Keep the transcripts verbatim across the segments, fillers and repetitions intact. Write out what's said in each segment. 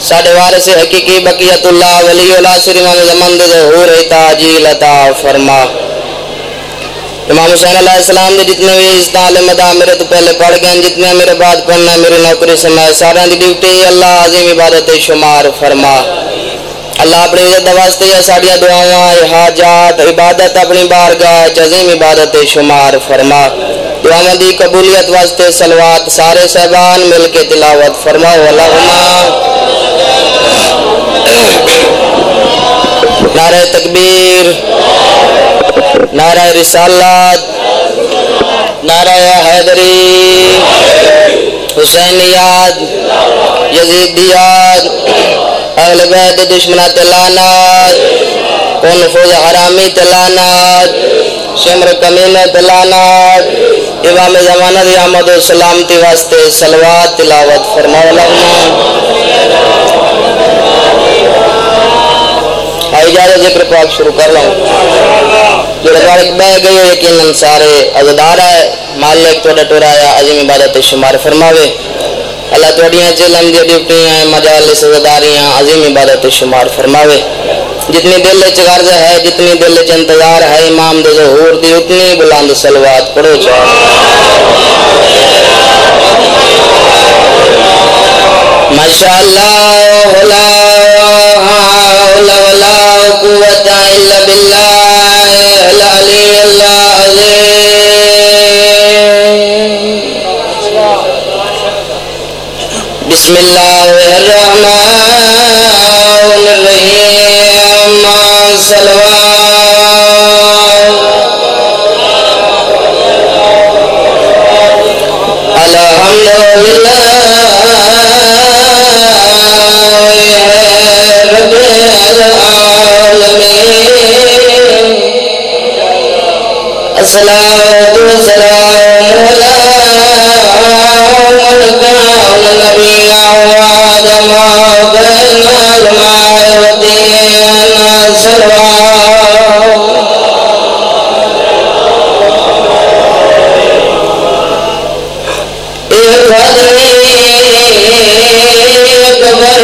ساڑھے وارث حقیقی بقیت اللہ ولی العصر امام زمان دے ظہور تاجیل عطا فرما۔ امام حسین علیہ السلام نے جتنے بھی اس تعلیم مدہ میرے تو پہلے پڑھ گئے، جتنے میرے بعد پڑھنا میری نوکری سے میں سارے دی ڈیوٹی اللہ عظیم عبادت شمار فرما۔ اللہ اپنی عزت واسطے یا ساڑیاں دعاواں حاجات عبادت اپنی بارگاہ عظیم عبادت شمار فرما۔ دعاواں دی قبولیت واسطے صلوات سارے صحبان مل کے تلاوت فرما۔ اللہم نعرہ تکبیر، نعرہ رسالت، نعرہ حیدری، حسینیات، یزیدیات، اہل بیت دشمنہ تلانات، کون فوز حرامی تلانات، شمر کمینہ تلانات، امام زمانہ دی احمد و سلامتی واسطے صلوات تلاوت فرما۔ آئی جا رہے ذکر پاک شروع کر رہا ہوں۔ جو رفارق بہ گئے یقیناً سارے عزدار ہے، مالک توڑا ٹورا یا عظیم عبادت شمار فرماوے۔ اللہ توڑیاں چلم دی ڈیوٹیاں مجالس عزداریاں عظیم عبادت شمار فرماوے۔ جتنی دل چغرض ہے، جتنی دل چ انتظار ہے امام دے ظہور دی، اتنی بلند صلوات پڑھو چاہے۔ ماشاءاللہ لا حول ولا قوت الا باللہ العلی العظیم۔ بسم اللہ الرحمن الرحیم، صلوات الحمدللہ رب العالمین، الصلاۃ والسلام علی من کان نبیا وآدم بین الماء والطین صلوات۔ ایک آدمی اکبر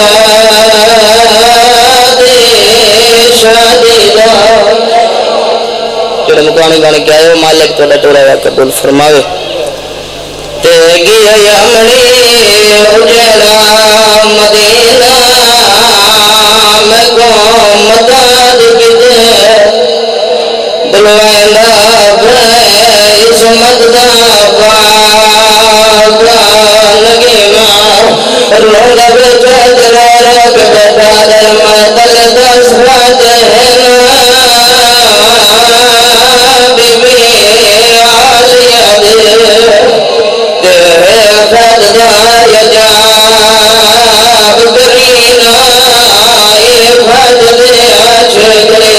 جو مکانی گانے کیا ہے وہ مالک توڑا ٹورا یا قبول فرماوے۔ تیگی یمنی اجڑا مدینہ میں قوم مداد کتے بلوائنہ بھائی سمدہ باغا نگیمہ رونگا بیچا درارہ بیٹا در مدل دس بات ہے بی بی آلیہ دے تیرے خددہ یجاب گرینا یہ خددے آچھگرے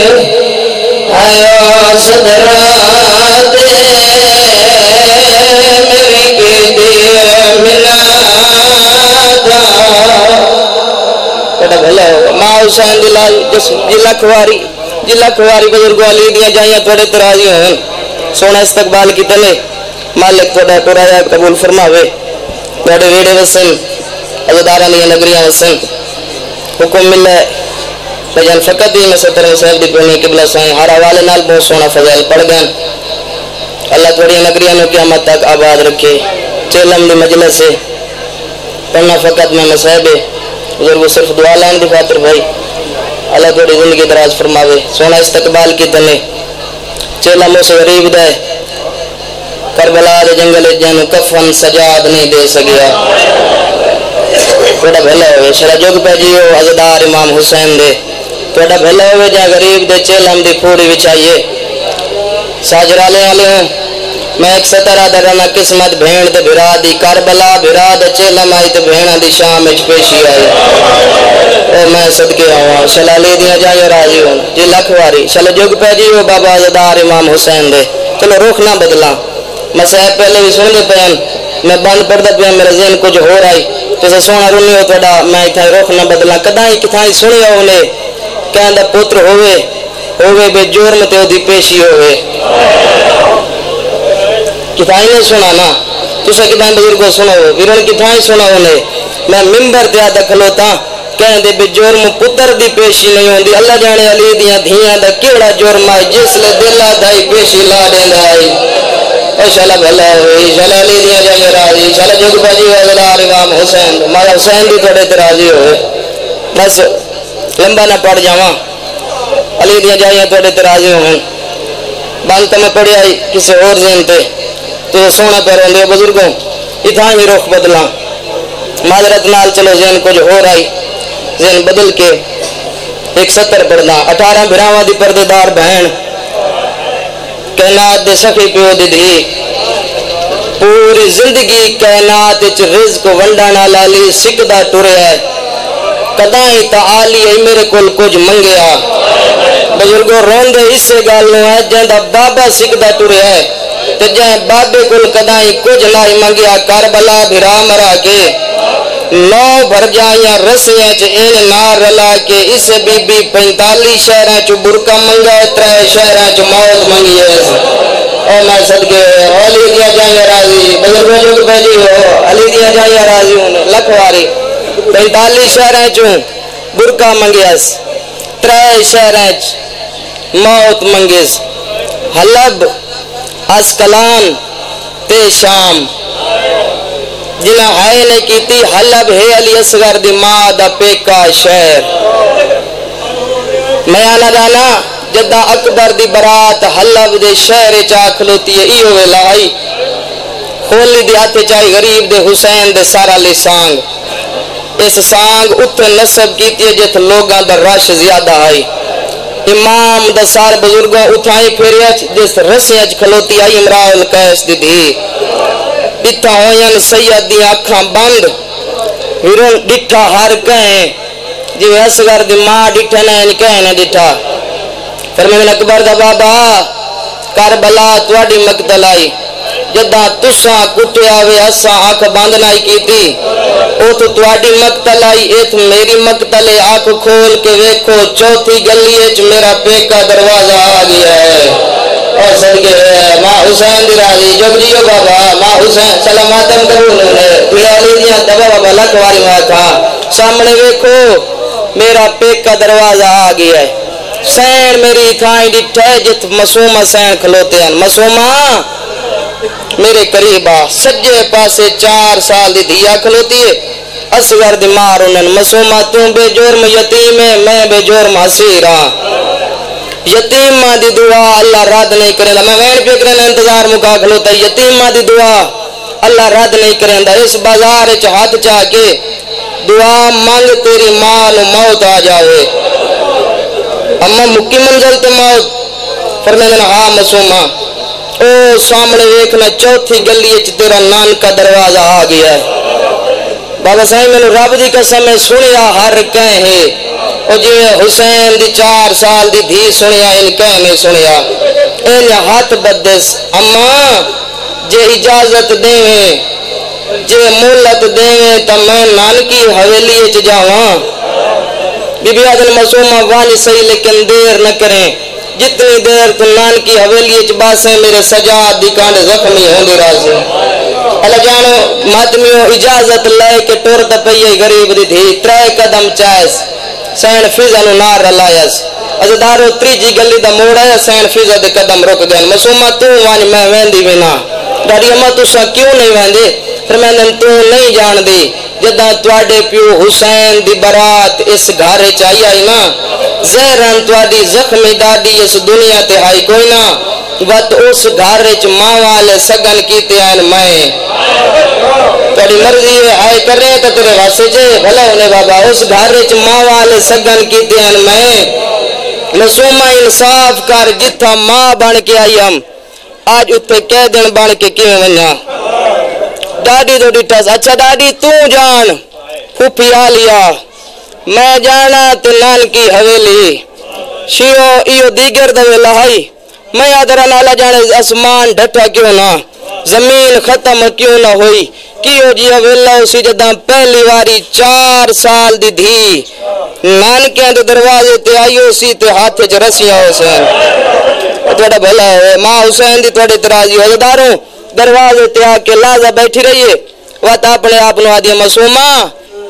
آیا صدرات میری کی دے ملاتا کٹا بھلا ہوگا۔ ماں حسین دلال جلا کھواری جلا کھواری بزرگو علی دیا جائیاں توڑے ترازی ہیں، سونا استقبال کی تلے مالک توڑا ٹورایا قبول فرماوے۔ توڑے ویڑے وسن عزدارانی نگریاں وسن حکم ملے بجان فقط بھی میں ستر صاحب دی پہنی قبلہ سائیں ہر حوالے نال بہت سونا فضائل پڑھ گئن۔ اللہ توڑی نگریاں نو قیامت تک آباد رکھے۔ چیلم دی مجلس سے پڑھنا فقط میں مسائبے بزرگو صرف دعا لائن دی خاطر بھائی اللہ توڑی زندگی دراز فرماوے۔ سونا استقبال کی تنے چیلم سے غریب دے کربلا دے جنگل جنو کفن سجاد نہیں دے سگیا۔ توڑا بھلا ہوئے شرع جوگ پہ جیو عزدار امام حسین دے، توڑا بھلا ہوئے جا غریب دے چیلم دی پوری بچائیے۔ ساجرالے آلے ہوں میں ایک سترہ درنا قسمت بھین دے بھرا دی کربلا بھرا دے چیلم آئی دے بھینا دی شام اچ پیشی آئی۔ او میں صدقے آؤں شلالی دیا جائے راضی ہوں جی لکھواری شل جوگ پہ جیو بابا عزدار امام حسین دے۔ چلو روخ نہ بدلا مسائب پہلے بھی سن دے پہن میں بند پڑھ دے پہن میرا ذہن کچھ ہو رہی تو سے سونا رونی ہو توڑا میں اتھائی روخ نہ بدلا کدائی کتھائی سنی ہو انہیں کہندہ پتر ہوئے ہوئے بے جرم تے دی پیشی ہوئے کتھائی نہیں سنا نا تو سے کتھائی بزرگ کو سنو ویرن کتھائی سنا انہیں میں ممبر تے آدھا کھلوتا کہندے بے جرم پتر دی پیشی نہیں ہوندی اللہ جانے علی دیاں دھیاں دا کیڑا جرم ہے جس لے دلہ دائی پیشی لا دیندا ہے انشاءاللہ بھلا ہوئی انشاءاللہ علی دیاں جائیں راضی انشاءاللہ جگ بجی وزلار امام حسین مالا حسین دی تھوڑے تے راضی ہوئے بس لمبا نہ پڑ جاواں علی دیاں جائیں تھوڑے تے راضی ہوئے بانتا میں پڑھی آئی کسی اور ذہن تے تو سونا پہ روندے بزرگوں اتھاں ہی رخ بدلا معذرت نال چلو ذہن کچھ ہو رہی ذہن بدل کے ایک ستر پڑھنا اٹھارہ بھراواں دی پردے دار بہن کائنات دے سخی پیو دی دھی پوری زندگی کائنات وچ رزق ونڈانا لالی سکدا ٹریا ہے کدائیں تعالی اے میرے کول کچھ منگیا بزرگوں روندے اسے گل نو ہے جیندا بابا سکدا ٹریا ہے تے جائیں بابے کول کدائیں کچھ نہیں منگیا کربلا بھرا مرا کے نو بھر جائیں رسیاں چ این نار رلا کے اس بی بی پینتالیس شہراں چ برکا منگا ترے شہراں چ موت منگی ہے او میں صدقے علی دیا جائیں راضی بزرگوں جو بھیجی ہو علی دیا جائیں راضی ہوں لکھ واری پینتالیس شہراں چ برکا منگیس ترے شہراں چ موت منگیس حلب اسکلان تے شام جنہ ہائے نے کیتی حلب ہے علی اصغر دی ماں دا پیکا شہر میں آنا جانا جدہ اکبر دی برات حلب دے شہر چاہ کھلوتی ہے ایو ویلا آئی خولی دی آتے چاہی غریب دے حسین دے سارا لی سانگ اس سانگ اتھے نصب کیتی ہے جت لوگاں دا رش زیادہ آئی امام دا سار بزرگوں اتھائی پھر جس رسیج کھلوتی آئی امراء القیس دی دی اتھا ہوین سید دی آنکھاں بند ویرون ڈٹھا ہر کہیں جو اصغر دی ماں ڈٹھا نہیں کہیں ڈٹھا فرمین اکبر دا بابا کربلا تواڈی مقتل آئی جدہ تساں کٹے آوے اساں آنکھ بند نہیں کی تھی او تو تواڈی مقتل آئی ایت میری مقتل آنکھ کھول کے ویکھو چوتھی گلی وچ میرا پیکا دروازہ آ گیا ہے اور صدقے ماں حسین دی راضی جب جیو بابا ماں حسین سلاماتم قبول ہونے پھر علی دیاں دبا بابا لکھ واری ماں تھا سامنے ویکھو میرا پیکا دروازہ آ گیا ہے سین میری تھائیں ڈٹھے جت مسومہ سین کھلوتے ہیں مسومہ میرے قریبا سجے پاسے چار سال دی دھیا کھلوتی ہے اصغر دی مار انن مسومہ تم بے جرم یتیم ہے میں بے جرم حسیرہ یتیم ماں دی دعا اللہ رد نہیں کریں دا میں وین پہ کریں انتظار مکا کھلوتا ہے یتیم ماں دی دعا اللہ رد نہیں کریں دا اس بازار چ ہاتھ چاہ کے دعا مانگ تیری ماں نو موت آ جاوے اما مکی منزل تے موت فرمیدن ہاں مسومہ او سامنے ویکھنا چوتھی گلی اچ تیرا نان کا دروازہ آ گیا ہے بابا صاحب میں نے رب دی قسم میں سنیا ہر کہیں او جی حسین دی چار سال دی دھی سنیا ان کہیں میں سنیا ان ہاتھ بدس اما جے اجازت دیویں جے مولت دیویں تا میں نان کی حویلی اچ جاواں بی بی آدن مسومہ وانی صحیح لیکن دیر نہ کریں جتنی دیر تو نان کی حویلی اچ باسیں میرے سجاد دی کانڈ زخمی ہوندی رازی اللہ جانو ماتمیوں اجازت لے کے ٹورتا پئیے غریب دی دھی ترے قدم چائس سین فیضا نو نار رلائیس ازدارو تریجی گلی دا موڑا ہے سین فیضا دے قدم رک گئن مسومہ تو وانی میں ویندی بنا ڈاڑی اما تو سا کیوں نہیں ویندی پھر میں نے تو نہیں جان دی جدہ تواڈے پیو حسین دی برات اس گھارے چاہیے آئی نا زہران تواڈی زخمی ڈاڈی اس دنیا تے آئی کوئی نا وقت اس گھارے چ ماں والے سگن کیتے آئین میں تواڈی مرضی آئے کر رہے تو تیرے واسے جے بھلا ہونے بابا اس گھارے چ ماں والے سگن کیتے آئین میں مسومہ انصاف کر جتھا ماں بن کے آئی ہم آج اتھے کہہ دن بن کے کیوں ونیا ڈاڈی تو ڈٹھا اچھا ڈاڈی تو جان پھوپھی آلیا میں جانا تے نان کی حویلی شیو ایو دیگر دوے لہائی میں آدھرا نالا جانے اسمان ڈھٹا کیوں نہ زمین ختم کیوں نہ ہوئی کیوں جی حویلہ اسی جدہ پہلی واری چار سال دی دھی نان کے اندر دروازے تے آئیو سی تے ہاتھے چ رسیاں حسین توڑا بھلا ہے ماں حسین دی توڑے ترازی ہو داروں دروازے تے آ کے لازہ بیٹھی رہیے وقت اپنے آپ نو آدھی مسومہ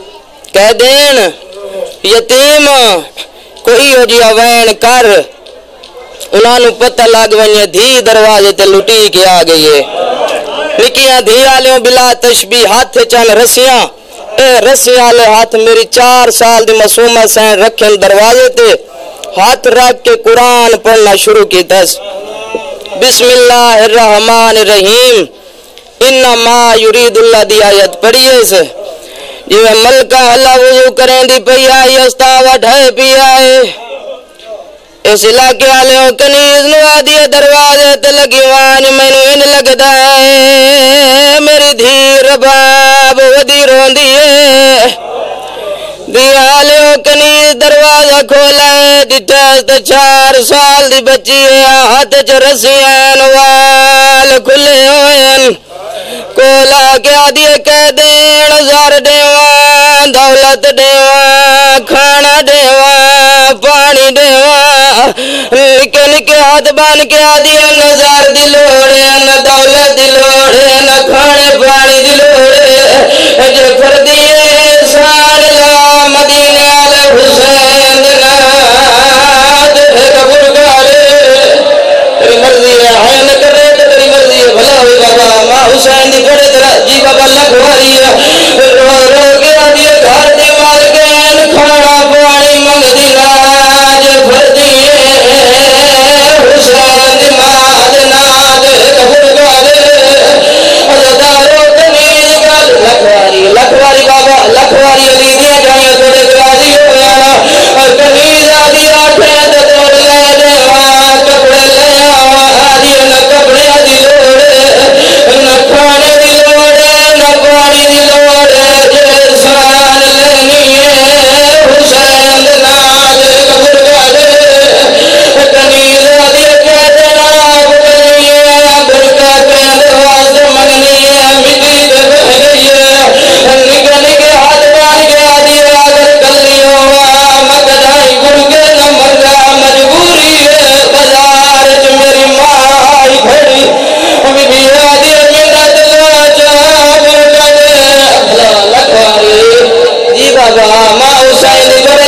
کہہ دین یتیم کوئی ہو جیا وین کر انہاں نو پتہ لگ ونجے دھی دروازے تے لٹی کے آ گئی ہے نکیاں دھی آلیوں بلا تشبیح ہاتھ چن رسیاں اے رسی آلے ہاتھ میری چار سال دی معصومہ سین رکھیں دروازے تے ہاتھ رکھ کے قرآن پڑھنا شروع کی دس بسم اللہ الرحمن الرحیم انما یرید اللہ دی آیت پڑھیے سے جو ملکہ اللہ وضو کریں دی پئی آئی استاوٹ ہے پی آئے اس علاقے والے کنیز نوا دیے دروازے تے لگی وان مینو ان لگدا ہے میری دھی رباب ودی روندی ہے دیالے کنیز دروازہ کھولا ہے ڈٹھا تے چار سال دی بچی ہے ہاتھ چ رسیاں وال کھلے ہوئے کولا کیا دیے کہہ دین زر دیواں دولت دیواں کھانا دیواں پانی دیواں نکے نکے ہاتھ بان کے آدیے نظر دی لوڑے نہ دولت دی لوڑے نہ کھانے پانی دی لوڑے جو کر دیے سان لا مدینے والے حسین ناد قبول کرے تیری مرضی ہے ہے نہ کرے تو تیری مرضی ہے بھلا ہوئی بابا ماں حسین دی کھڑے تیرا جی بابا لکھواری ہے رو رو کے آدیے گھر دی مال کے کھانا پانی منگ دی راج بھر دیے حسین دی ماد ناد قبول کرے ازدارو تمیز گل لکھواری لکھواری بابا لکھواری علی دیا جائیں تھوڑے درازی ہو جانا اور کمیز آدھی آٹھیں تو توڑ لے دیواں کپڑے لے آواں آدھی نہ کپڑے آدھی لوڑے نہ کھانے دی لوڑے نہ پانی دی لوڑے جیسان لینی ہے حسین ناد قبول کرے کمیز آدھی کہہ دینا بکنی ہے برکہ کہنے واسطے منگنی ہے مٹی تے بہ گئی ہے نکے نکے ہاتھ بان کے آدھی اگر کلی ہوا مکدائی گڑ کے نہ مرگا مجبوری ہے بازار چ میری ماں آئی کھڑی بی بی آدھی میرا دل چاہ برکہ دے اللہ لکھواری جی بابا ماں حسین دی